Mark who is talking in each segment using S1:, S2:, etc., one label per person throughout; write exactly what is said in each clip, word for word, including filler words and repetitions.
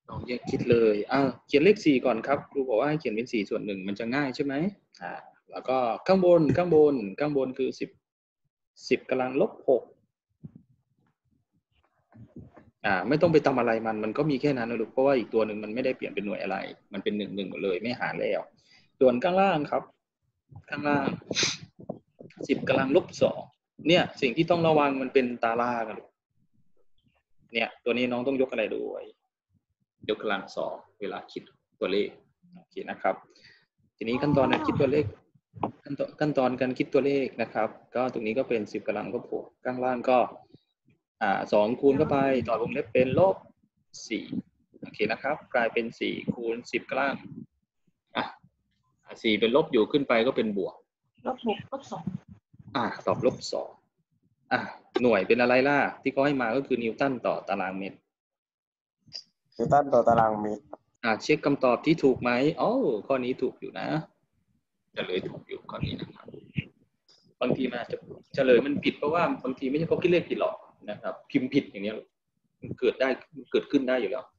S1: ลองแยกคิดเลยอ้าวเขียนเลขสี่ก่อนครับครูบอกว่าให้เขียนเป็นสี่ส่วนหนึ่งมันจะง่ายใช่ไหมอ่าแล้วก็ข้างบนข้างบนข้างบนคือสิบสิบกำลังลบหกอ่าไม่ต้องไปทำอะไรมันมันก็มีแค่นั้นนะลูกเพราะว่าอีกตัวหนึ่งมันไม่ได้เปลี่ยนเป็นหน่วยอะไรมันเป็นหนึ่งหนึ่งหมดเลยไม่หารแล้วส่วนข้างล่างครับข้างล่างสิบกำลังลบสองเนี่ยสิ่งที่ต้องระวังมันเป็นตารากันลูกเนี่ยตัวนี้น้องต้องยกอะไรด้วยยกกำลังสองเวลาคิดตัวเลขโอเคนะครับทีนี้ขั้นตอนการคิดตัวเลขขั้นตอนขั้นตอนการคิดตัวเลขนะครับก็ตรงนี้ก็เป็นสิบกำลังลบหกข้างล่างก็อ่าสองคูณเข้าไปต่อวงเล็บเป็นลบสี่โอเคนะครับกลายเป็นสี่คูณสิบกำลังอ่ะสี่เป็นลบอยู่ขึ้นไปก็เป็นบวก
S2: ลบหกลบสอง
S1: อ่ะตอบลบสองอ่ะหน่วยเป็นอะไรล่ะที่เขาให้มาก็คือนิวตันต่อตารางเมตร
S3: นิวตันต่อตารางเมตร
S1: อ่ะเช็คคำตอบที่ถูกไหมอ๋อข้อนี้ถูกอยู่นะเฉลยถูกอยู่ข้อนี้นะครับบางทีมันอาจจะเฉลยมันผิดเพราะว่าบางทีไม่ใช่เขาคิดเลขผิดหรอกนะครับพิมพ์ผิดอย่างนี้มันเกิดได้เกิดขึ้นได้อยู่แล้ว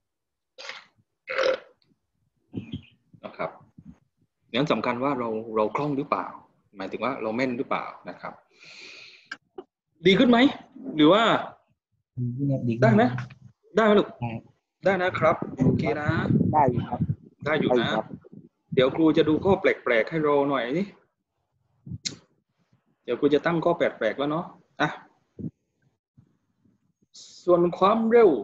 S1: นะครับงั้นสำคัญว่าเราเราคล่องหรือเปล่าหมายถึงว่าเราแม่นหรือเปล่านะครับดีขึ้นไหมหรือว่าได้ไหมได้ไหมลูกได้นะครับโอเคนะ
S3: ได้ครับ
S1: ได้อยู่นะเดี๋ยวครูจะดูข้อแปลกๆให้เราหน่อยนี่เดี๋ยวครูจะตั้งข้อแปลกๆแล้วเนาะอ่ะส่วนความเร็ว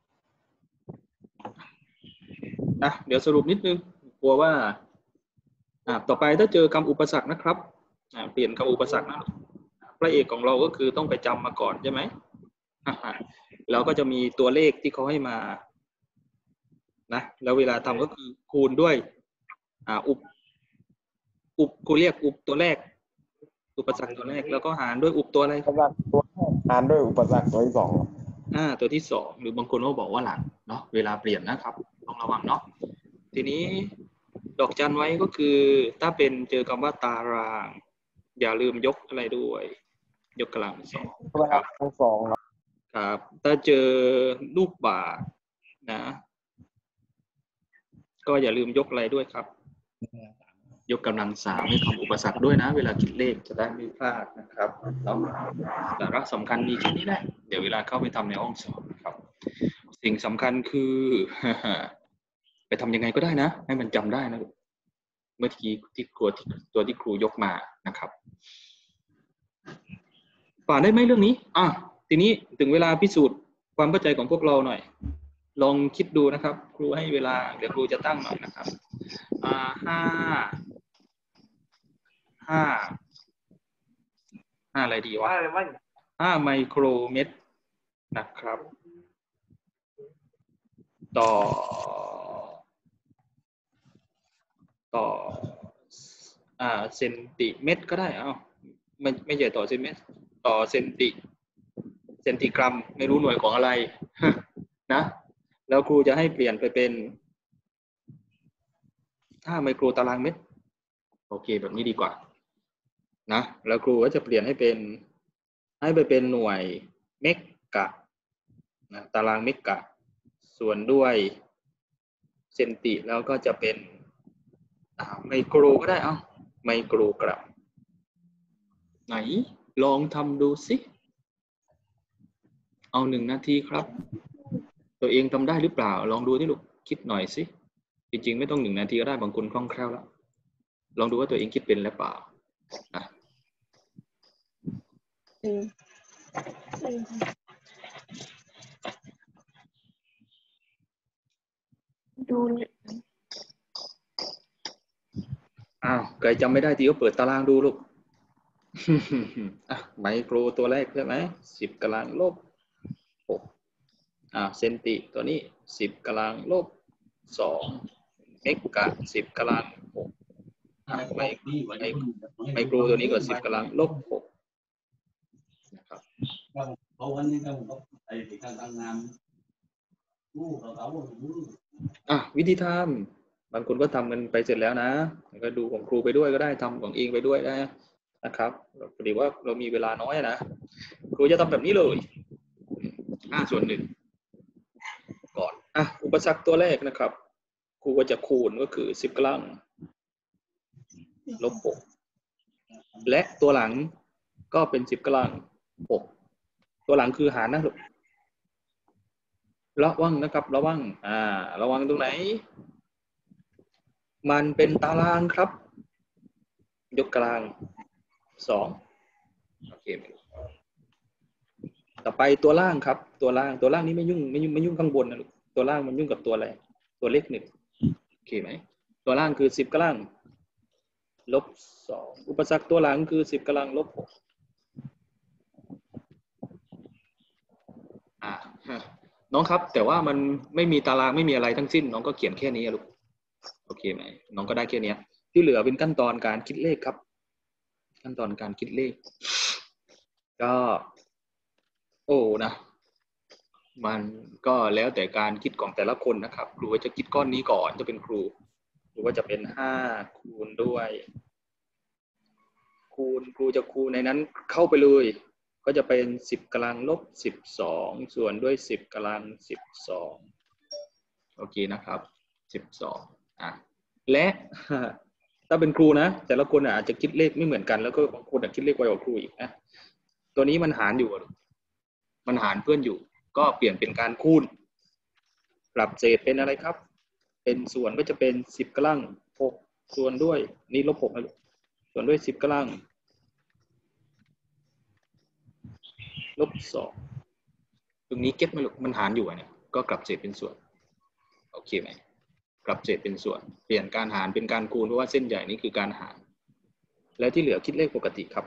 S1: อ่ะเดี๋ยวสรุปนิดนึงกลัวว่าอ่ะต่อไปถ้าเจอคำอุปสรรคนะครับอ่ะเปลี่ยนคำอุปสรรคนะพระเอกของเราก็คือต้องไปจำมาก่อนใช่ไหมเราก็จะมีตัวเลขที่เขาให้มานะแล้วเวลาทำก็คือคูณด้วยอ่าอุปอุปครูเรียกอุปตัวแรกอุปสรรคตัวแรกแล้วก็หารด้วยอุปตัวอะไร
S3: อุปสรรคตัวหารด้วยอุปสรรคตัวที่สอง
S1: อ่าตัวที่สองหรือบางคนก็บอกว่าหลังเนาะเวลาเปลี่ยนนะครับต้องระวังเนาะทีนี้ดอกจันไว้ก็คือถ้าเป็นเจอคำว่าตารางอย่าลืมยกอะไรด้วยยกกำลังสองครับ
S3: ทั้งสอง
S1: ครับถ้าเจอลูกบาศก์นะก็อย่าลืมยกอะไรด้วยครับยกกำลังสามให้คำอุปสรรคด้วยนะเวลาคิดเลขจะได้ไม่พลาดนะครับแล้วสาระสำคัญมีแค่นี้แหละเดี๋ยวเวลาเข้าไปทำในห้องสอบนะครับสิ่งสำคัญคือ ไปทำยังไงก็ได้นะให้มันจำได้นะเมื่อกี้ที่ครูตัวที่ครูยกมานะครับผ่านได้ไหมเรื่องนี้อ่ะทีนี้ถึงเวลาพิสูจน์ความเข้าใจของพวกเราหน่อยลองคิดดูนะครับครูให้เวลาเดี๋ยวครูจะตั้งหน่อยนะครับอ่าห้าห้าห้าอะไรดีวะห้าไมโครเมตรนะครับต่อต่ออ่าเซนติเมตรก็ได้อ้าวไม่ไม่ใช่ต่อเซนเมตรต่อเซนติเซนติกรัมไม่รู้หน่วยของอะไร นะแล้วครูจะให้เปลี่ยนไปเป็นห้าไมโครตารางเมตรโอเคแบบนี้ดีกว่านะแล้วครูก็จะเปลี่ยนให้เป็นให้ไปเป็นหน่วยเมกะนะตารางเมกะส่วนด้วยเซนติแล้วก็จะเป็นไมโครก็ได้เอ้าไมโครกรัมไหนลองทำดูสิเอาหนึ่งนาทีครับตัวเองทำได้หรือเปล่าลองดูที่ลูกคิดหน่อยสิจริงๆไม่ต้องหนึ่งนาทีก็ได้บางคนคล่องแคล่วแล้วลองดูว่าตัวเองคิดเป็นหรือเปล่านะ
S2: ดู
S1: อ้าวใครจำไม่ได้ทีก็เปิดตารางดูลูก อ่ะไมโครตัวแรกใช่ไหมสิบกำลังลบหกอ่าเซนติตัวนี้สิบกำลังลบสองเมกะสิบกำลังหกไมไมโครตัวนี้ก็สิบกำลังลบหกนะครับอ่ะวิธีทำบางคนก็ทำกันไปเสร็จแล้วนะก็ดูของครูไปด้วยก็ได้ทำของเองไปด้วยได้นะครับพอดีว่าเรามีเวลาน้อยนะครูจะทำแบบนี้เลยห้าส่วนหนึ่งก่อนอ่ะอุปสรรคตัวแรกนะครับครูก็จะคูณก็คือสิบกำลังลบหกและตัวหลังก็เป็นสิบกำลังหกตัวหลังคือหารนะลูกระวังนะครับระวังอ่าระวังตรงไหนมันเป็นตารางครับยกกลางสองโอเคต่อไปตัวล่างครับตัวล่างตัวล่างนี้ไม่ยุ่งไม่ยุ่งไม่ยุ่งข้างบนนะลูกตัวล่างมันยุ่งกับตัวอะไรตัวเลขหนึ่งโอเคไหมตัวล่างคือสิบกำลังลบสองอุปสรรคตัวหลังคือสิบกำลังลบหกอ่าน้องครับแต่ว่ามันไม่มีตารางไม่มีอะไรทั้งสิ้นน้องก็เขียนแค่นี้ลูกโอเคไหมน้องก็ได้แค่นี้ที่เหลือเป็นขั้นตอนการคิดเลขครับขั้นตอนการคิดเลขก็โอ้นะมันก็แล้วแต่การคิดของแต่ละคนนะครับครูจะคิดก้อนนี้ก่อนจะเป็นครูหรือว่าจะเป็นห้าคูณด้วยคูณครูจะคูณในนั้นเข้าไปเลยก็จะเป็นสิบกำลังลบสิบสองส่วนด้วยสิบกำลังสิบสองโอเคนะครับสิบสองอ่ะและถ้าเป็นครูนะแต่ละคนอาจจะคิดเลขไม่เหมือนกันแล้วก็บางคนอาจจะคิดเลขไวกว่าครูอีกนะตัวนี้มันหารอยู่มันหารเพื่อนอยู่ก็เปลี่ยนเป็นการคูณปรับเศษเป็นอะไรครับเป็นส่วนก็จะเป็นสิบกำลังหกส่วนด้วยนี่ลบหกนะส่วนด้วยสิบกำลังลบสองตรงนี้เก็ตไหมลูกมันหารอยู่เนี่ยก็กลับเศษเป็นส่วนโอเคไหมกลับเศษเป็นส่วนเปลี่ยนการหารเป็นการคูณเพราะว่าเส้นใหญ่นี้คือการหารแล้วที่เหลือคิดเลขปกติครับ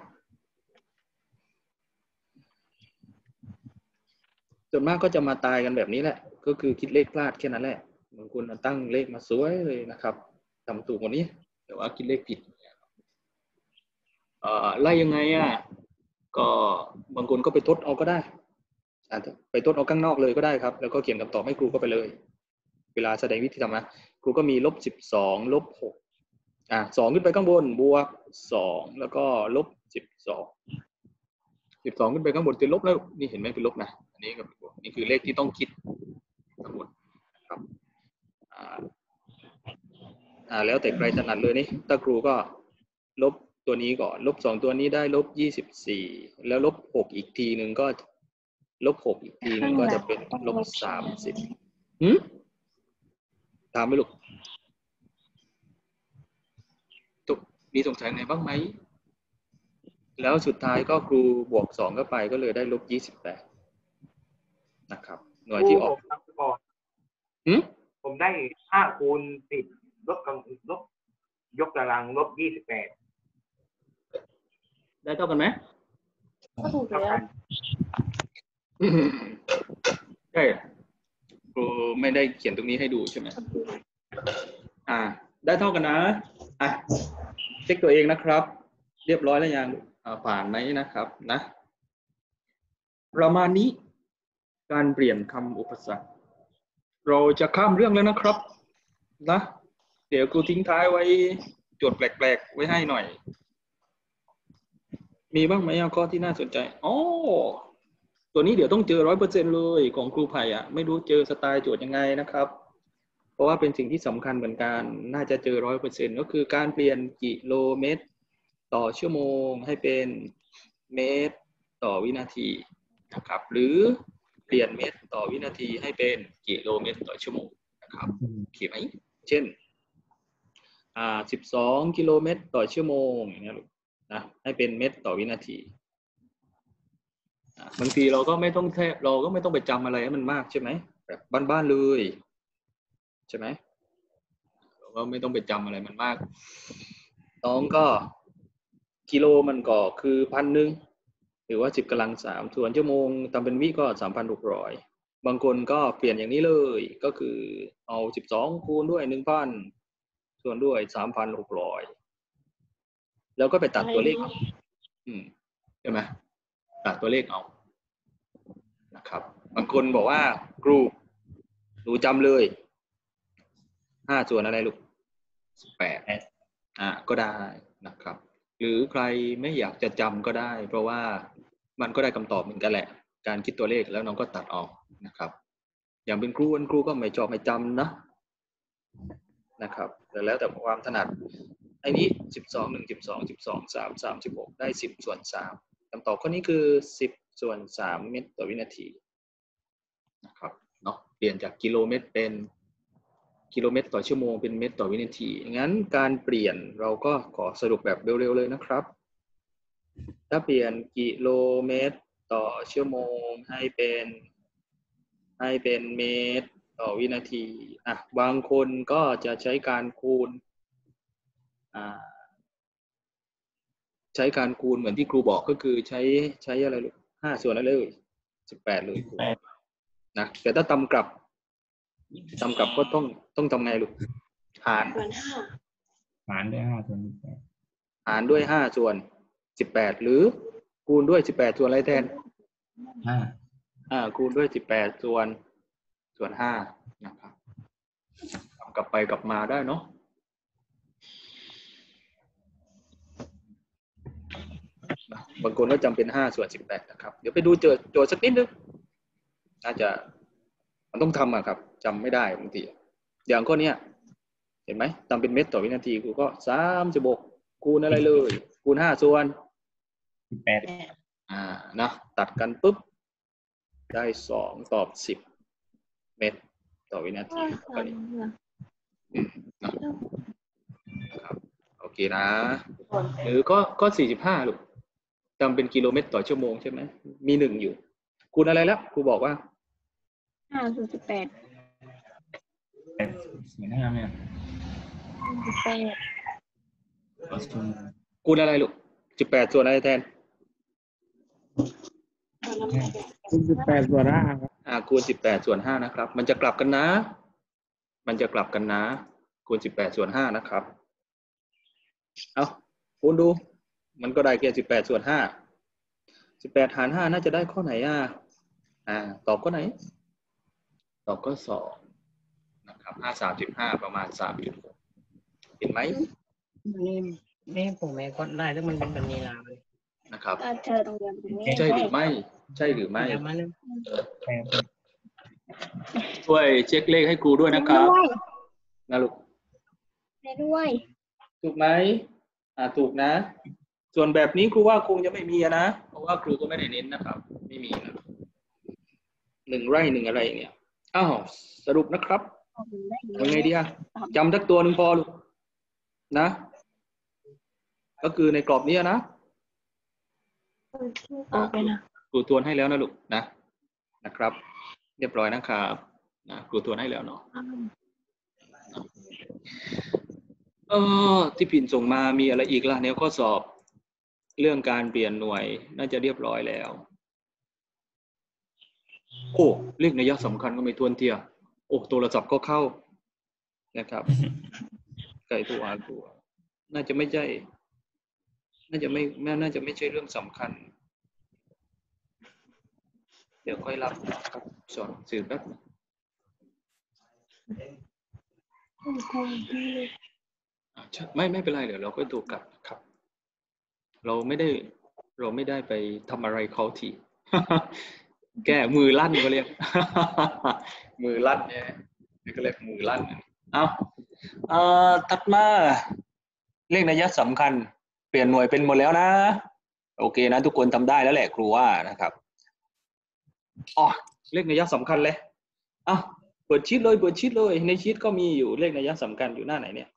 S1: ส่วนมากก็จะมาตายกันแบบนี้แหละก็คือคิดเลขพลาดแค่นั้นแหละบางคนตั้งเลขมาสวยเลยนะครับทำถูกกว่านี้แต่ว่าคิดเลขผิดเอ่อไล่ยังไงอ่ะก็บางคนก็ไปทดเอาก็ได้อาจจะไปทดเอาข้างนอกเลยก็ได้ครับแล้วก็เขียนคำตอบให้ครูก็ไปเลยเวลาแสดงวิธีทำนะครูก็มีลบสิบสองลบหกอ่ะสองขึ้นไปข้างบนบวกสองแล้วก็ลบสิบสองสิบสองขึ้นไปข้างบนเป็นลบแล้วนี่เห็นไหมเป็นลบนะอันนี้ก็เป็นบวกนี่คือเลขที่ต้องคิดทั้งหมดครับอ่าอ่าแล้วแต่ใครถนัดเลยนี่ถ้าครูก็ลบตัวนี้ก่อนลบสองตัวนี้ได้ลบยี่สิบสี่แล้วลบหกอีกทีหนึ่งก็ลบหกอีกทีหนึ่งก็จะเป็นลบสามสิบหืมถามไหมลูกตุกมีสงสัยไหนบ้างไหมแล้วสุดท้ายก็ครูบวกสองเข้าไปก็เลยได้ลบยี่สิบแปดนะครับหน่วยที่ออกหืม
S4: ผมได้ห้าคูณสิบลบกำลบยกกำลังลบยี่สิบแปด
S1: ได้เท่ากันไหม
S2: ก็ถูกแล้ว
S1: ใช่ครูไม่ได้เขียนตรงนี้ให้ดูใช่ไหมอ่าได้เท่ากันนะอ่ะเช็คตัวเองนะครับเรียบร้อยแล้วยังผ่านไหมนะครับนะประมาณนี้การเปลี่ยนคำอุปสรรคเราจะข้ามเรื่องแล้วนะครับนะเดี๋ยวครูทิ้งท้ายไว้โจทย์แปลกๆไว้ให้หน่อยมีบ้างไหมข้อที่น่าสนใจอ๋อตัวนี้เดี๋ยวต้องเจอร้อยเปอร์เซ็นต์เลยของครูไผ่อ่ะไม่รู้เจอสไตล์โจทย์ยังไงนะครับเพราะว่าเป็นสิ่งที่สำคัญเหมือนกันน่าจะเจอร้อยเปอร์เซ็นต์ก็คือการเปลี่ยนกิโลเมตรต่อชั่วโมงให้เป็นเมตรต่อวินาทีนะครับหรือเปลี่ยนเมตรต่อวินาทีให้เป็นกิโลเมตรต่อชั่วโมงนะครับโอเคไหมเช่นอ่าสิบสองกิโลเมตรต่อชั่วโมงอย่างเงี้ยนะให้เป็นเมตรต่อวินาทีบางทีเราก็ไม่ต้องแทบเราก็ไม่ต้องไปจำอะไรให้มันมากใช่ไหมแบบบ้านๆเลยใช่ไหมเราก็ไม่ต้องไปจำอะไรมันมากน้องก็กิโลมันก็คือพันหนึ่งหรือว่าสิบกำลังสามส่วนชั่วโมงตามเป็นวิก็สามพันหกร้อยบางคนก็เปลี่ยนอย่างนี้เลยก็คือเอาสิบสองคูณด้วยหนึ่งพันส่วนด้วยสามพันหกร้อยแล้วก็ไปตัดตัวเลขอืมใช่ไหมตัดตัวเลขเอานะครับบางคนบอกว่าครูหนูจำเลยห้าส่วนอะไรลูกแปดอ่าก็ได้นะครับหรือใครไม่อยากจะจำก็ได้เพราะว่ามันก็ได้คำตอบเหมือนกันแหละการคิดตัวเลขแล้วน้องก็ตัดออกนะครับอย่างเป็นครูเป็นครูก็ไม่ชอบไม่จำนะนะครับแต่แล้วแต่ความถนัดไอ้นี้สิบสองหนึ่งสิบสองสิบสองสามสามสิบหกได้สิบส่วนสามคำตอบข้อนี้คือสิบส่วนสามเมตรต่อวินาทีนะครับเนาะเปลี่ยนจากกิโลเมตรเป็นกิโลเมตรต่อชั่วโมงเป็นเมตรต่อวินาทีงั้นการเปลี่ยนเราก็ขอสรุปแบบเร็วๆเลยนะครับถ้าเปลี่ยนกิโลเมตรต่อชั่วโมงให้เป็นให้เป็นเมตรต่อวินาทีอ่ะบางคนก็จะใช้การคูณอ่าใช้การคูณเหมือนที่ครูบอกก็คือใช้ใช้อะไรลูกห้าส่วนอะไรเลยสิบแปดเลยครูนะแต่ถ้าตำกลับตำกลับก็ต้องต้องทำไงลูกหาร
S2: ส่วนห้า
S5: หารด้วยห้าส่วนสิบแปด
S1: หารด้วยห้าส่วนสิบแปดหรือคูณด้วยสิบแปดส่วนอะไรแทน
S5: ห้า
S1: อ่าคูณด้วยสิบแปดส่วนส่วนห้านะครับทำกลับไปกลับมาได้เนาะบางคนก็จำเป็นห้าส่วนสิบแปดนะครับเดี๋ยวไปดูโจทย์โจทย์สักนิดนึงน่าจะมันต้องทำอะครับจำไม่ได้บางทีอย่างข้อเนี้ยเห็นไหมทำเป็นเมตรต่อวินาทีกูก็สามสิบหกคูณอะไรเลยคูณห้าส่วน
S5: สิบแปด
S1: อ่านะตัดกันปุ๊บได้สองตอบสิบเมตรต่อวินาทีก็นี่อืมนะครับโอเคนะหรือก็ก็สี่สิบห้าลูกจำเป็นกิโลเมตรต่อชั่วโมงใช่ไหมมีหนึ่งอยู่คูณอะไรแล้วครูบอกว่า
S2: ห้าส่วนสิบแปด
S5: แปดสี่ห้าเนี่ย
S2: สิบแปด
S5: ต่อชั่วโมง
S1: คูณอะไรลูกสิบแปดส่วนอะไรแทน
S3: สิบแปดส่วนห้าครับ
S1: อ่าคูณสิบแปดส่วนห้านะครับมันจะกลับกันนะมันจะกลับกันนะคูณสิบแปดส่วนห้านะครับเอาคูณดูมันก็ได้แค่สิบแปดส่วนห้าสิบแปดหารห้าน่าจะได้ข้อไหนอ่ะอ่าตอบข้อไหนตอบข้อสองนะครับห้าสามสิบห้าประมาณสามจุดหกเห็นไหม
S6: นี่นี่ผมเองก็ได้ถ้ามันเป็นแบบนี้แล้ว
S1: นะครับ
S2: ถ้าเธอตรงเรียนตรงนี้
S1: ใช่หรือไม่ใช่หรือไม่
S6: อย่ามาเลย
S5: แปด
S1: ช่วยเช็คเลขให้ครูด้วยนะครับนะลูก
S2: ได้ด้วย
S1: ถูกไหมอ่าถูกนะ ส่วนแบบนี้ครูว่าคงจะไม่มีนะเพราะว่าครูก็ไม่ได้เน้นนะครับไม่มีนะหนึ่งไร่หนึ่งอะไรอย่างเงี้ยอ้าวสรุปนะครับยังไงดีอะจำสักตัวหนึ่งพอลูกนะ ก็คือในกรอบนี้นะ
S2: โอเคนะ
S1: ครูทวนให้แล้วนะลูกนะนะครับ เรียบร้อยนะครับนะครูทวนให้แล้วเนาะเออที่พินส่งมามีอะไรอีกล่ะแนวข้อสอบเรื่องการเปลี่ยนหน่วยน่าจะเรียบร้อยแล้วโอ้เลขนัยสำคัญก็ไม่ทวนเทียโอ้โทรศัพท์ก็เข้านะครับไก่ตัวตัวน่าจะไม่ใช่น่าจะไม่น่าจะไม่ใช่เรื่องสำคัญเดี๋ยวค่อยรับครับสอนสื่อแป๊บไม่ไม่เป็นไรเดี๋ยวเราก็ดูกลับครับ เราไม่ได้เราไม่ได้ไปทำอะไรเขาที แก้มือลั่นก็เรียก มือลั่นเนี่ยก็เรียกมือลั่นเอาเอ่อถัดมาเลขนัยสำคัญเปลี่ยนหน่วยเป็นหมดแล้วนะโอเคนะทุกคนทำได้แล้วแหละครูว่านะครับอ๋อเลขนัยสำคัญเลยอ่ะเปิดชีทเลยเปิดชีทเลยในชีทก็มีอยู่เลขนัยสำคัญอยู่หน้าไหนเนี่ย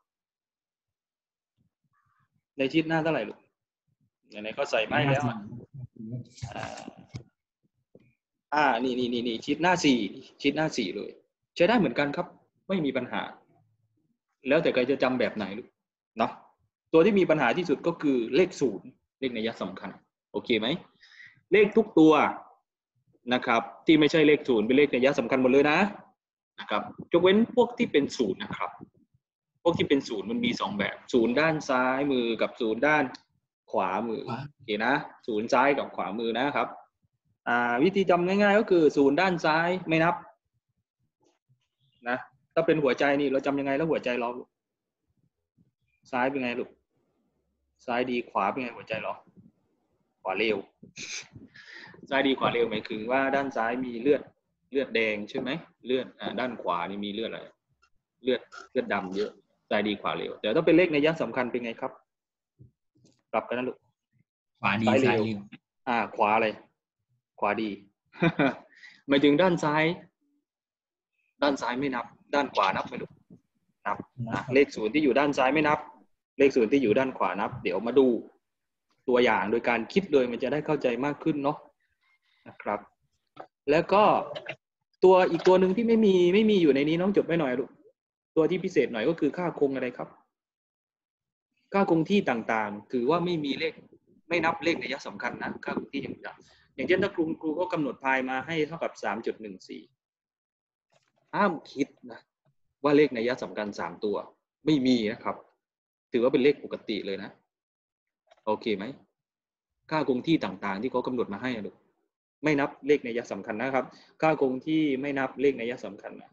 S1: ในชีทหน้าเท่าไหร่ลูกไหนๆก็ใส่ไม้แล้วอ่าอ่านี่นี่นี่นี่ชีทหน้าสี่ชีทหน้าสี่เลยใช้ได้เหมือนกันครับไม่มีปัญหาแล้วแต่ใครจะจำแบบไหนลูกเนาะตัวที่มีปัญหาที่สุดก็คือเลขศูนย์เลขนัยสำคัญโอเคไหมเลขทุกตัวนะครับที่ไม่ใช่เลขศูนย์เป็นเลขนัยสำคัญหมดเลยนะนะครับยกเว้นพวกที่เป็นศูนย์นะครับพวกที่เป็นศูนย์มันมีสองแบบศูนย์ด้านซ้ายมือกับศูนย์ด้านขวามือโอเคนะศูนย์ซ้ายกับขวามือนะครับอ่าวิธีจำง่ายๆก็คือศูนย์ด้านซ้ายไม่นับนะถ้าเป็นหัวใจนี่เราจำยังไงแล้วหัวใจเราซ้ายเป็นไงลูกซ้ายดีขวาเป็นไงหัวใจเราขวาเร็วซ้ายดีขวาเร็วหมายถึงว่าด้านซ้ายมีเลือดเลือดแดงใช่ไหมเลือดอ่าด้านขวานี่มีเลือดอะไรเลือดเลือดดำเยอะซ้ายดีขวาเร็วแต่ถ้าเป็นเลขนัยสำคัญเป็นไงครับปรับกันนะลูก
S5: ขวาดี
S1: ซ้ายเร็ว
S5: ซ้ายเร็ว
S1: อ่าขวาอะไรขวาดี หมายถึงด้านซ้าย ด้านซ้ายไม่นับ ด้านขวานับไหมลูกนับอ่ะเลขศูนย์ที่อยู่ด้านซ้ายไม่นับ เลขศูนย์ที่อยู่ด้านขวานับ เดี๋ยวมาดูตัวอย่างโดยการคิดเลยมันจะได้เข้าใจมากขึ้นเนาะนะครับ แล้วก็ตัวอีกตัวหนึ่งที่ไม่มีไม่มีอยู่ในนี้น้องจดไว้หน่อยลูกตัวที่พิเศษหน่อยก็คือค่าคงอะไรครับค่าคงที่ต่างๆถือว่าไม่มีเลขไม่นับเลขนัยสำคัญนะค่าคงที่อย่างเดียวอย่างเช่นถ้าครูครูก็กำหนดพายมาให้เท่ากับ สามจุดหนึ่งสี่ ห้ามคิดนะว่าเลขนัยสำคัญสามตัวไม่มีนะครับถือว่าเป็นเลขปกติเลยนะโอเคไหมค่าคงที่ต่างๆที่เขากำหนดมาให้ลูกไม่นับเลขนัยสำคัญนะครับค่าคงที่ไม่นับเลขนัยสำคัญนะ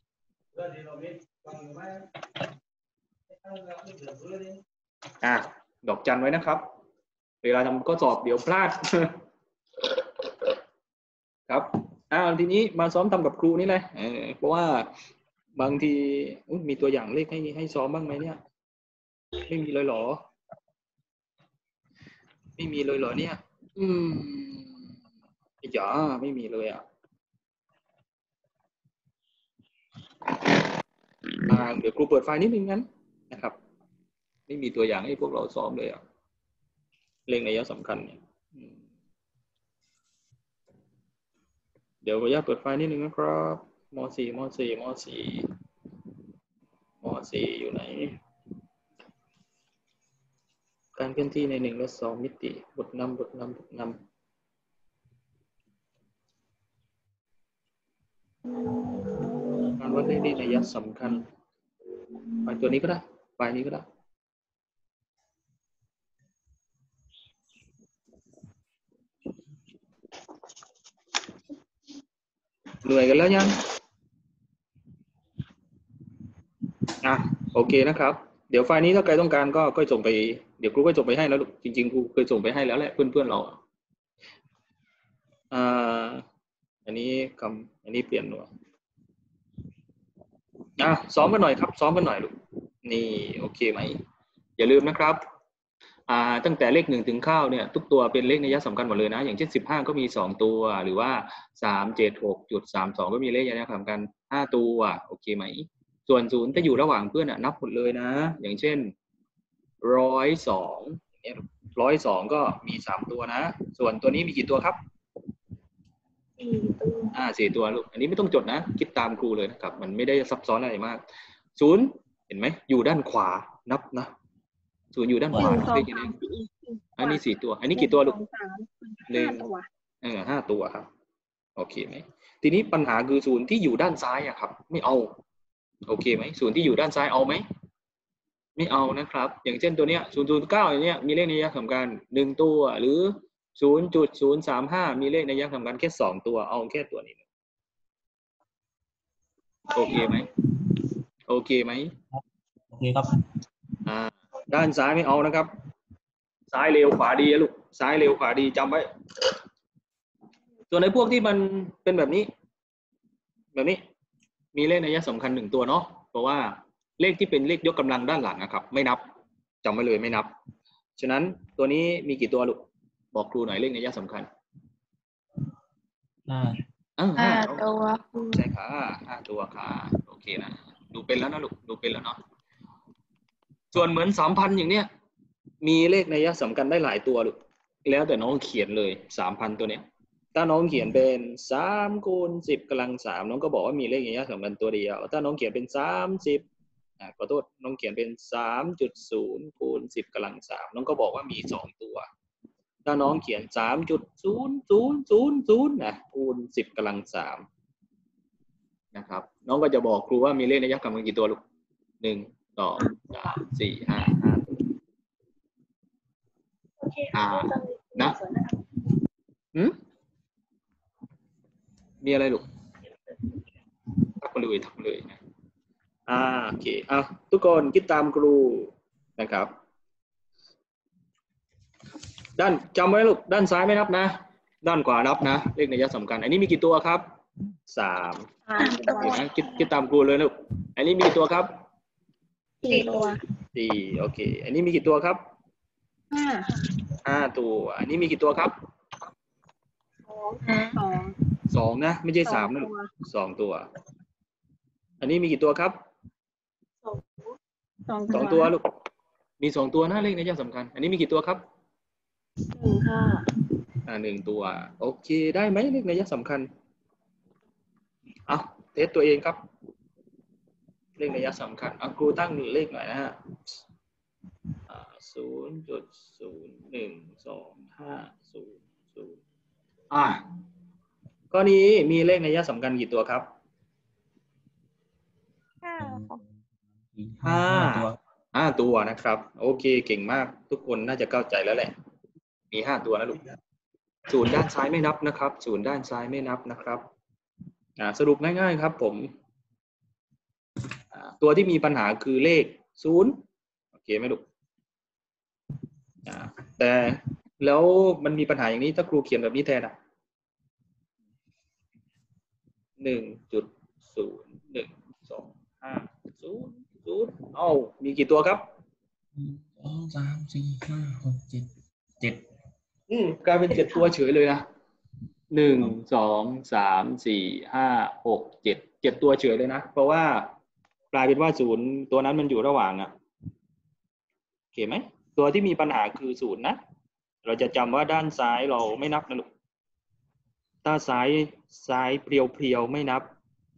S1: อ่ะดอกจันไว้นะครับเวลาทำข้อสอบเดี๋ยวพลาด ครับอ่าทีนี้มาซ้อมทำกับครูนี่เลยเออเพราะว่าบางทีมีตัวอย่างเลขให้ให้ซ้อมบ้างไหมเนี่ยไม่มีเลยเหรอไม่มีเลยเหรอเนี่ยอืมอย่าไม่มีเลยอ่ะอ่าเดี๋ยวครูเปิดไฟล์นิดนึงงั้นนะครับไม่มีตัวอย่างให้พวกเราซ้อมเลยอ่ะเลขนัยสำคัญเนี่ยเดี๋ยวขออนุญาตเปิดไฟล์นิดนึงนะครับม.สี่ ม.สี่ ม.สี่ ม.สี่ อยู่ไหนการเคลื่อนที่ในหนึ่งและสองมิติบทนำบทนำบทนำการวัดเลขนัยสำคัญไฟล์ตัวนี้ก็ได้ไฟล์นี้ก็ได้เหนื่อยกันแล้วยังอ่ะโอเคนะครับเดี๋ยวไฟล์นี้ถ้าใครต้องการก็ก็ส่งไปเดี๋ยวครูก็ส่งไปให้แล้วจริงๆครูเคยส่งไปให้แล้วแหละเพื่อนๆเราอ่าอันนี้คำอันนี้เปลี่ยนหน่วยอ่ะซ้อมกันหน่อยครับซ้อมกันหน่อยลูกนี่โอเคไหมอย่าลืมนะครับอ่าตั้งแต่เลขหนึ่งถึงเก้าเนี่ยทุกตัวเป็นเลขนัยสำคัญหมดเลยนะอย่างเช่นสิบห้าก็มีสองตัวหรือว่าสาม เจ็ด หกจุดสามสองก็มีเลขนัยสำคัญห้าตัวโอเคไหมส่วนศูนย์ถ้าอยู่ระหว่างเพื่อนนับหมดเลยนะอย่างเช่นหนึ่งร้อยสองเนี่ยหนึ่งร้อยสองก็มีสามตัวนะส่วนตัวนี้มีกี่ตัวครับ
S2: สี่ตัว
S1: อ่าสี่ตัวลูกอันนี้ไม่ต้องจดนะคิดตามครูเลยนะครับมันไม่ได้ซับซ้อนอะไรมากศูนย์เห็นไหมอยู่ด้านขวานับนะศูนย์อยู่ด้านขวาเลขกี่อันนี้สี่ตัวอันนี้กี่ตัวลูกหนึ่งเออห้าตัวครับโอเคไหมทีนี้ปัญหาคือศูนย์ที่อยู่ด้านซ้ายอะครับไม่เอาโอเคไหมศูนย์ที่อยู่ด้านซ้ายเอาไหมไม่เอานะครับอย่างเช่นตัวเนี้ยศูนย์จุดเก้าอย่างเนี้ยมีเลขนัยสำคัญหนึ่งตัวหรือศูนย์จุดศูนย์สามห้ามีเลขนัยสำคัญแค่สองตัวเอาแค่ตัวนี้โอเคไหมโอเคไหม
S5: โอเคครับ
S1: อ่าด้านซ้ายไม่เอานะครับซ้ายเร็วขวาดีลูกซ้ายเร็วขวาดีจำไว้ส่วนในพวกที่มันเป็นแบบนี้แบบนี้มีเลขนัยสำคัญหนึ่งตัวเนาะเพราะว่าเลขที่เป็นเลขยกกำลังด้านหลังนะครับไม่นับจำไว้เลยไม่นับฉะนั้นตัวนี้มีกี่ตัวลูกบอกครูหน่อยเลขนัยสำคัญ
S5: ห้า
S1: ห้าตัวใช่ค่ะห้าตัวค่ะโอเคนะดูเป็นแล้วนะลูกดูเป็นแล้วเนาะส่วนเหมือนสามพันอย่างเนี้ยมีเลขนัยสำคัญได้หลายตัวลูกแล้วแต่น้องเขียนเลยสามพันตัวเนี้ยถ้าน้องเขียนเป็นสามคูณสิบกำลังสามน้องก็บอกว่ามีเลขนัยสำคัญตัวเดียวถ้าน้องเขียนเป็นสามสิบอ่าขอโทษน้องเขียนเป็นสามจุดศูนย์คูณสิบกำลังสามน้องก็บอกว่ามีสองตัวถ้าน้องเขียนสามจุดศูนย์ศูนย์ศูนย์ศูนย์นะคูณสิบกำลังสามนะครับน้องก็จะบอกครูว่ามีเลขนัยสำคัญกี่ตัวลูกหนึ่งสองสามสี่ห้าห้าอ่านะหืมมีอะไรลูกทักมาเลยทักมาเลยนะอ่าโอเคอ่ะทุกคนคิดตามครูนะครับด้านจำไว้ลูกด้านซ้ายไม่นับนะด้านขวานับนะเลขนัยสำคัญอันนี้มีกี่ตัวครับสาม
S2: สามตัว
S1: โอเคนะคิดคิดตามครูเลยลูกอันนี้มีกี่ตัวครับ
S2: สี่ตัว
S1: สี่โอเค อันนี้มีกี่ตัวครับ
S2: ห้า
S1: ห้าตัว อันนี้มีกี่ตัวครับ
S2: สอง
S1: สองนะไม่ใช่
S2: สอ
S1: สาง มนะ
S2: ตั
S1: ลูก
S2: ว
S1: สองตัว อันนี้มีกี่ตัวครับ
S2: สอง
S1: สองตัวลูกมีสองตัวนะเลขนัยสำคัญ อันนี้มีกี่ตัวครับ
S2: หนึ่งค่ะ
S1: อ่าหนึ่งตัว โอเคได้ไหมเลขนัยสำคัญเอาเทสตัวเองครับ เลขนัยสำคัญเอาครูตั้งเลขหน่อยนะฮะศูนย์จุดศูนย์หนึ่งสองห้าศูนย์ศูนย์
S5: อ่า
S1: ข้อนี้มีเลขนัยสำคัญกี่ตัวครับ
S2: ห้า
S5: ห้าตัว
S1: ห้าตัวนะครับ โอเคเก่งมากทุกคนน่าจะเข้าใจแล้วแหละ มีห้าตัวนะลูกศูนย์ด้านซ้ายไม่นับนะครับศูนย์ด้านซ้ายไม่นับนะครับอ่าสรุปง่ายๆครับผมอ่าตัวที่มีปัญหาคือเลขศูนย์โอเคไหมลูกอ่าแต่แล้วมันมีปัญหาอย่างนี้ถ้าครูเขียนแบบนี้แทนอ่ะหนึ่งจุดศูนย์หนึ่งสองห้าศูนย์ศูนย์เอ้ามีกี่ตัวครับ
S5: สองสามสี่ห้าหกเจ็ดเจ็ด
S1: อืมกลายเป็นเจ็ดตัวเฉยเลยนะหนึ่งสองสามสี่ห้าหกเจ็ดเจ็ดตัวเฉยเลยนะเพราะว่ากลายเป็นว่าศูนย์ตัวนั้นมันอยู่ระหว่างอ่ะโอเคไหมตัวที่มีปัญหาคือศูนย์นะเราจะจำว่าด้านซ้ายเราไม่นับนะลูกถ้าซ้ายซ้ายเพียวๆไม่นับ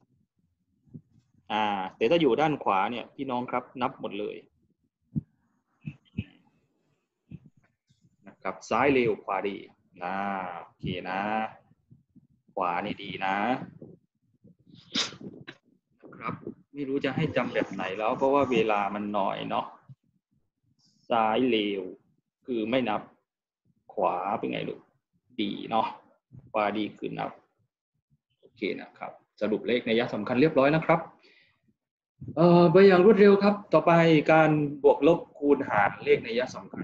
S1: อ่าแต่ถ้าอยู่ด้านขวาเนี่ยพี่น้องครับนับหมดเลยนะครับซ้ายเร็วขวาดีนะโอเคนะขวานี่ดีนะนะครับไม่รู้จะให้จำแบบไหนแล้วเพราะว่าเวลามันน้อยเนาะซ้ายเร็วคือไม่นับขวาเป็นไงลูกดีเนาะขวาดีคือนับโอเคนะครับสรุปเลขนัยสำคัญเรียบร้อยนะครับเอ่อไปอย่างรวดเร็วครับต่อไปการบวกลบคูณหารเลขนัยสำคัญ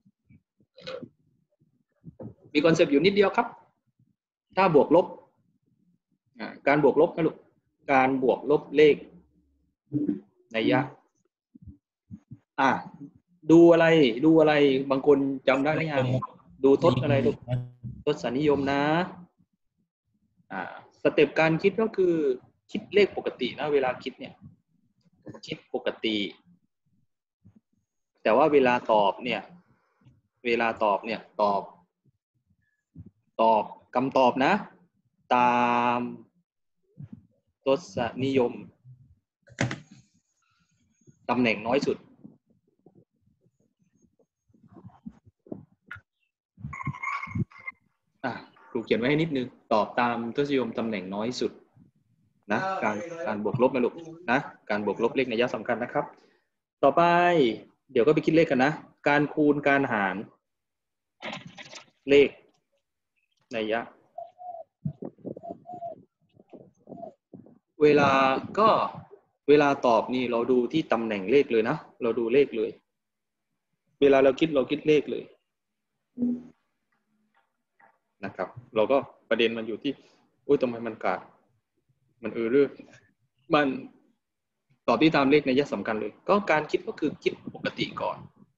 S1: มีคอนเซปต์อยู่นิดเดียวครับถ้าบวกลบการบวกลบนะลูกการบวกลบเลขนัยยะอ่ะดูอะไรดูอะไรบางคนจำได้หรือยังดูทศอะไรลูกทศนิยมนะอ่าสเต็ปการคิดก็คือคิดเลขปกตินะเวลาคิดเนี่ยคิดปกติแต่ว่าเวลาตอบเนี่ยเวลาตอบเนี่ยตอบตอบคำตอบนะตามทศนิยมตำแหน่งน้อยสุดอ่ะครูเขียนไว้ให้นิดนึงตอบตามทศนิยมตำแหน่งน้อยสุดนะการการบวกลบนะลูกนะการบวกลบเลขนัยสำคัญนะครับต่อไปเดี๋ยวก็ไปคิดเลขกันนะการคูณการหารเลขนัยยะเวลาก็เวลาตอบนี่เราดูที่ตำแหน่งเลขเลยนะเราดูเลขเลยเวลาเราคิดเราคิดเลขเลยนะครับเราก็ประเด็นมันอยู่ที่อุ้ยทำไมมันกาดมันเออเรื่องมันตอบที่ตามเลขนัยสำคัญเลยก็การคิดก็คือคิดปกติก่อน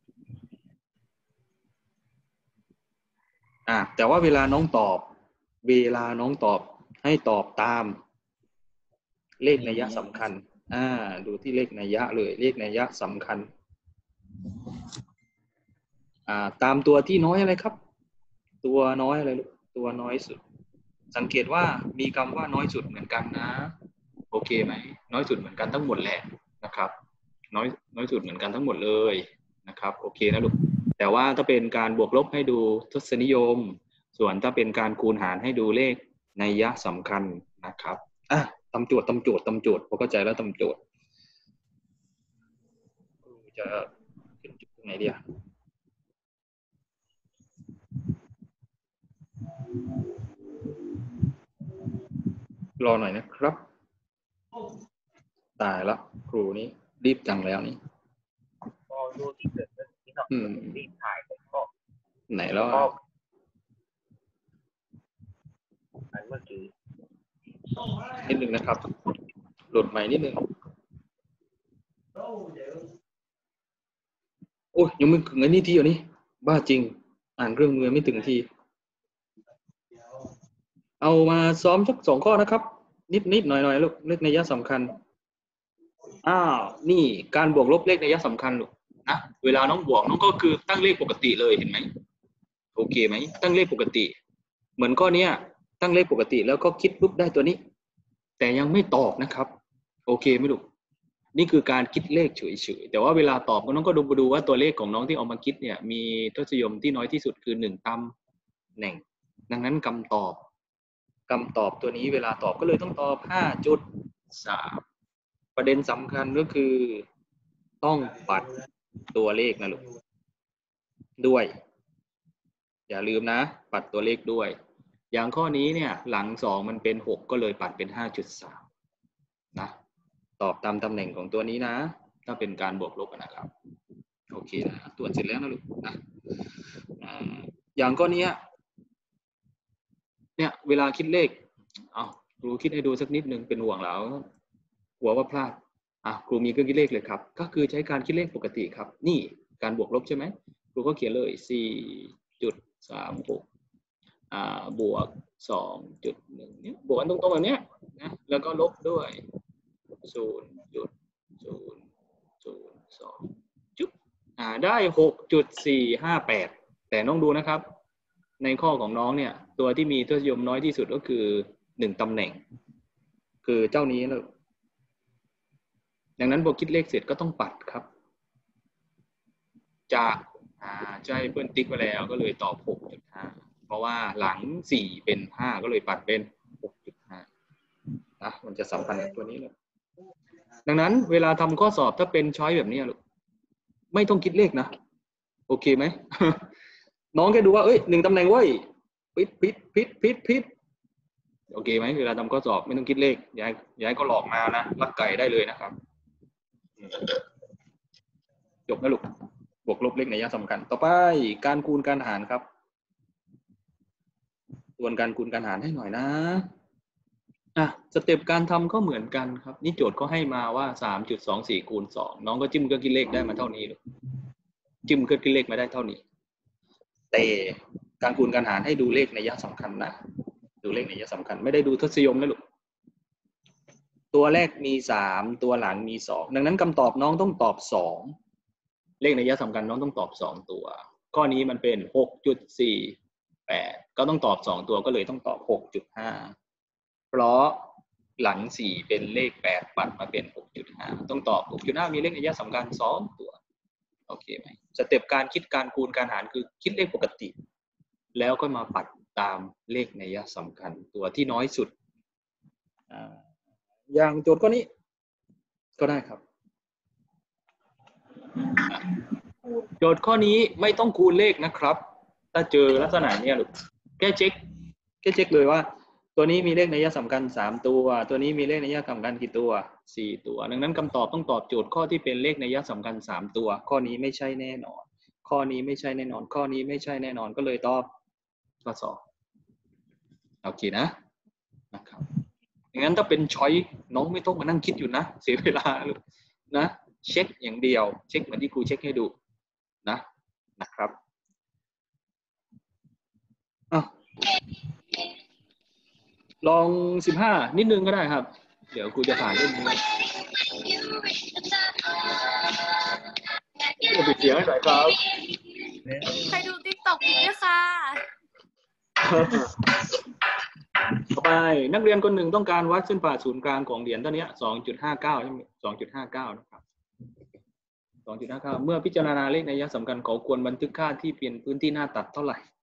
S1: อ่าแต่ว่าเวลาน้องตอบเวลาน้องตอบให้ตอบตามเลขนัยสำคัญอ่าดูที่เลขนัยเลยเลขนัยสำคัญอ่าตามตัวที่น้อยอะไรครับตัวน้อยอะไรลูกตัวน้อยสุดสังเกตว่ามีคำว่าน้อยสุดเหมือนกันนะโอเคไหมน้อยสุดเหมือนกันทั้งหมดแหละนะครับน้อยน้อยสุดเหมือนกันทั้งหมดเลยนะครับโอเคนะลูกแต่ว่าถ้าเป็นการบวกลบให้ดูทศนิยมส่วนถ้าเป็นการคูณหารให้ดูเลขนัยสำคัญนะครับอ่ะตำโจทย์ตำโจทย์ตำโจทย์พอเข้าใจแล้วตำโจทย์จะขึ้นจุดตรงไหนดีอ่ะรอหน่อยนะครับตายละครูนี้รีบจังแล้วนี่
S4: ก็ดูที่เกิดขึ้นที่นอกรีบถ่ายผมก็
S1: ไหนแล้ว
S4: ก็
S1: อ่ะ
S4: อันเมื่อกี้
S1: นิดหนึ่งนะครับโหลดใหม่นิดหนึ่งโอ้ยยังไม่ถึงอันนี้ทีอ่ะนี่บ้าจริงอ่านเครื่องมือไม่ถึงทีเอามาซ้อมสักสองข้อนะครับนิดนิดหน่อยหน่อยลูกเลขนัยสำคัญอ้าวนี่การบวกลบเลขนัยสำคัญลูกนะเวลาน้องบวกน้องก็คือตั้งเลขปกติเลยเห็นไหมโอเคไหมตั้งเลขปกติเหมือนข้อนี้ตั้งเลขปกติแล้วก็คิดปุ๊บได้ตัวนี้แต่ยังไม่ตอบนะครับโอเคไหมลูกนี่คือการคิดเลขเฉยๆแต่ว่าเวลาตอบก็น้องก็ดูดูว่าตัวเลขของน้องที่เอามาคิดเนี่ยมีทศนิยมที่น้อยที่สุดคือหนึ่งตำแหน่งดังนั้นคำตอบคำตอบตัวนี้เวลาตอบก็เลยต้องตอบ ห้าจุดสาม ประเด็นสำคัญก็คือต้องปัดตัวเลขนะลูกด้วยอย่าลืมนะปัดตัวเลขด้วยอย่างข้อนี้เนี่ยหลังสองมันเป็นหกก็เลยปัดเป็น ห้าจุดสาม นะตอบตามตำแหน่งของตัวนี้นะถ้าเป็นการบวกลบนะครับโอเคนะตรวจเสร็จแล้วนะลูกนะอย่างข้อนี้เนี่ยเวลาคิดเลขเอาครูคิดให้ดูสักนิดนึงเป็นห่วงแล้วหัวว่าพลาดอ่ะครูมีเครื่องคิดเลขเลยครับก็คือใช้การคิดเลขปกติครับนี่การบวกลบใช่ไหมครูก็เขียนเลย สี่จุดสามหก อ่าบวก สองจุดหนึ่ง เนี่ยบวกกันตรงๆแบบเนี้ยนะแล้วก็ลบด้วย ศูนย์จุดศูนย์ศูนย์สอง จุ๊บอ่าได้ หกจุดสี่ห้าแปด แต่น้องดูนะครับในข้อของน้องเนี่ยตัวที่มีทศนิยมน้อยที่สุดก็คือหนึ่งตำแหน่งคือเจ้านี้นะดังนั้นพอคิดเลขเสร็จก็ต้องปัดครับจากอ่าใช่เพื่อนติ๊กไปแล้วก็เลยตอบ หกจุดห้า เพราะว่าหลังสี่เป็นห้าก็เลยปัดเป็น หกจุดห้า นะมันจะสัมพันธ์กับตัวนี้เลยดังนั้นเวลาทำข้อสอบถ้าเป็นช้อยแบบนี้ลูกไม่ต้องคิดเลขนะโอเคไหม น้องแค่ดูว่าเอ้ยหนึ่งตำแหน่งเว้ยพิดพิดพิดพิดพิดโอเคไหมเวลาทำข้อสอบไม่ต้องคิดเลขย้ายย้ายก็หลอกมานะลักไก่ได้เลยนะครับจบนะลูกบวกลบเลขนัยสำคัญต่อไปการคูณการหารครับส่วนการคูณการหารให้หน่อยนะอ่ะสเต็ปการทำก็เหมือนกันครับนี่โจทย์ก็ให้มาว่า สามจุดสองสี่ คูณสองน้องก็จิ้มเครื่องคิดเลขได้มาเท่านี้ลูกจิ้มเครื่องคิดเลขมาได้เท่านี้แต่การคูณการหารให้ดูเลขนัยสำคัญนะดูเลขนัยสำคัญไม่ได้ดูทศนิยมนะลูกตัวแรกมีสามตัวหลังมีสองดังนั้นคำตอบน้องต้องตอบสองเลขนัยสำคัญน้องต้องตอบสองตัวข้อนี้มันเป็น หกจุดสี่ แปดก็ต้องตอบสองตัวก็เลยต้องตอบ หกจุดห้า เพราะหลังสี่เป็นเลขแปดปัดมาเป็น หกจุดห้า ต้องตอบ หกจุดห้า มีเลขนัยสำคัญสองตัวโอเคไหมสเต็ปการคิดการคูณการหารคือคิดเลขปกติแล้วก็มาปัดตามเลขนัยสำคัญตัวที่น้อยสุดอย่างโจทย์ข้อนี้ก็ได้ครับโจทย์ข้อนี้ไม่ต้องคูณเลขนะครับถ้าเจอลักษณะนี้ลูกแค่เช็คแค่เช็คเลยว่าตัวนี้มีเลขนัยสำคัญสามตัวตัวนี้มีเลขนัยสำคัญกี่ตัวสี่ตัวดังนั้นคำตอบต้องตอบโจทย์ข้อที่เป็นเลขนัยสำคัญสามตัวข้อนี้ไม่ใช่แน่นอนข้อนี้ไม่ใช่แน่นอนข้อนี้ไม่ใช่แน่นอนก็เลยตอบข้อสองโอเคนะนะครับอย่างนั้นถ้าเป็นช้อยน้องไม่ต้องมานั่งคิดอยู่นะเสียเวลาลูกนะเช็คอย่างเดียวเช็คเหมือนที่ครูเช็คให้ดูนะนะครับอ่ะลองสิบห้านิดนึงก็ได้ครับเดี๋ยวครูจะผ่านเรื่องนี้จะปิดเสียงให้หน่อยครับ
S7: ใครดูติ๊กต็อกอีกด้วยค่ะ
S1: ต่อไปนักเรียนคนหนึ่งต้องการวัดเส้นผ่าศูนย์กลางของเหรียญตัวนี้ สองจุดห้าเก้า ใช่ไหม สองจุดห้าเก้า นะครับ สองจุดห้าเก้า เมื่อพิจารณาเลขนัยสำคัญเขาควรบันทึกค่าที่เป็นพื้นที่หน้าตัดเท่าไหร่